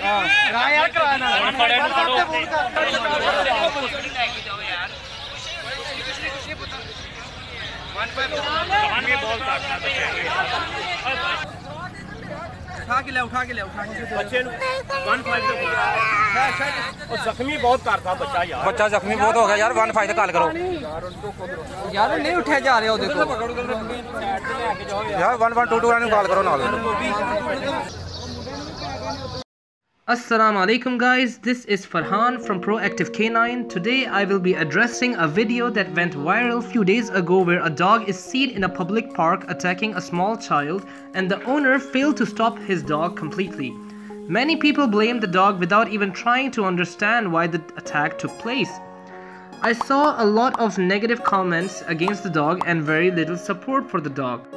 उठा के ले बच्चे जख्मी बहुत करता बच्चा यार, बच्चा जख्मी बहुत हो गया यार। 15 कॉल करो यार, नहीं उठे जा रहे हो देखो यार। 1122 कॉल करो नाल। Assalamu alaikum guys, this is Farhan from Proactive K9. Today I will be addressing a video that went viral few days ago where a dog is seen in a public park attacking a small child and the owner failed to stop his dog completely. Many people blame the dog without even trying to understand why the attack took place. I saw a lot of negative comments against the dog and very little support for the dog.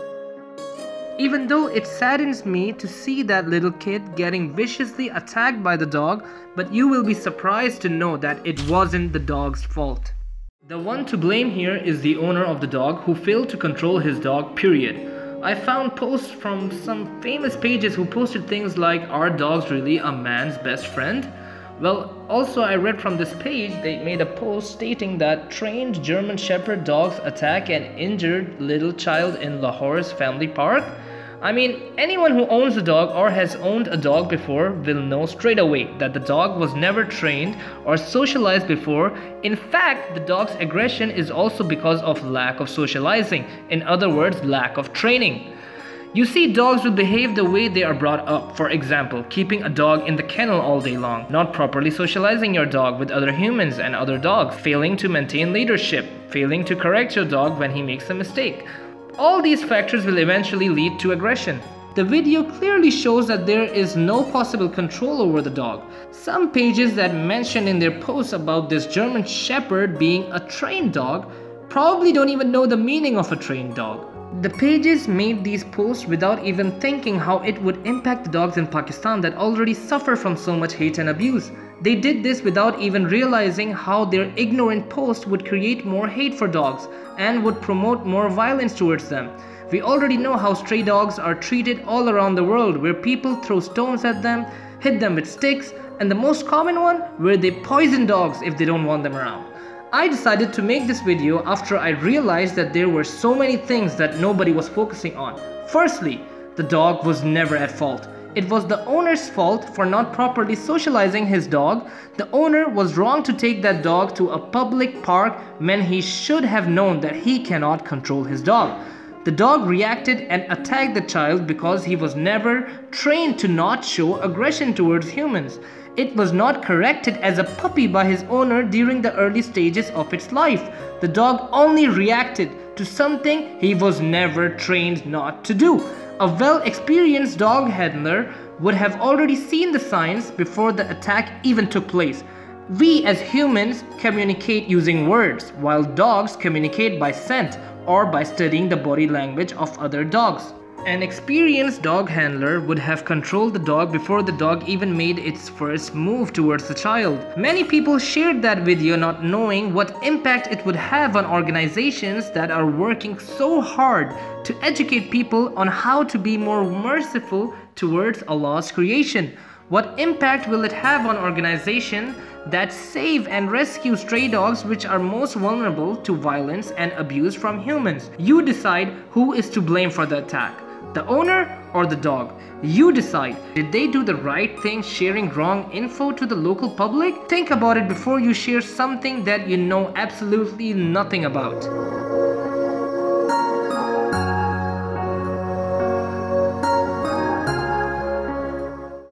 Even though it saddens me to see that little kid getting viciously attacked by the dog, but you will be surprised to know that it wasn't the dog's fault. The one to blame here is the owner of the dog who failed to control his dog, period. I found posts from some famous pages who posted things like, "Are dogs really a man's best friend?" Well, also I read from this page, they made a post stating that trained German Shepherd dogs attack an injured little child in Lahore's family park. I mean, anyone who owns a dog or has owned a dog before will know straight away that the dog was never trained or socialized before. In fact, the dog's aggression is also because of lack of socializing. In other words, lack of training. You see, dogs will behave the way they are brought up. For example, keeping a dog in the kennel all day long, not properly socializing your dog with other humans and other dogs, failing to maintain leadership, failing to correct your dog when he makes a mistake. All these factors will eventually lead to aggression. The video clearly shows that there is no possible control over the dog. Some pages that mention in their posts about this German Shepherd being a trained dog probably don't even know the meaning of a trained dog. The pages made these posts without even thinking how it would impact the dogs in Pakistan that already suffer from so much hate and abuse. They did this without even realizing how their ignorant post would create more hate for dogs and would promote more violence towards them. We already know how stray dogs are treated all around the world, where people throw stones at them, hit them with sticks, and the most common one, where they poison dogs if they don't want them around. I decided to make this video after I realized that there were so many things that nobody was focusing on. Firstly, the dog was never at fault. It was the owner's fault for not properly socializing his dog. The owner was wrong to take that dog to a public park when he should have known that he cannot control his dog. The dog reacted and attacked the child because he was never trained to not show aggression towards humans. It was not corrected as a puppy by his owner during the early stages of its life. The dog only reacted to something he was never trained not to do. A well-experienced dog handler would have already seen the signs before the attack even took place. We as humans communicate using words, while dogs communicate by scent or by studying the body language of other dogs. An experienced dog handler would have controlled the dog before the dog even made its first move towards the child. Many people shared that video not knowing what impact it would have on organizations that are working so hard to educate people on how to be more merciful towards Allah's creation. What impact will it have on organizations that save and rescue stray dogs which are most vulnerable to violence and abuse from humans? You decide who is to blame for the attack. The owner or the dog? You decide. Did they do the right thing sharing wrong info to the local public? Think about it before you share something that you know absolutely nothing about.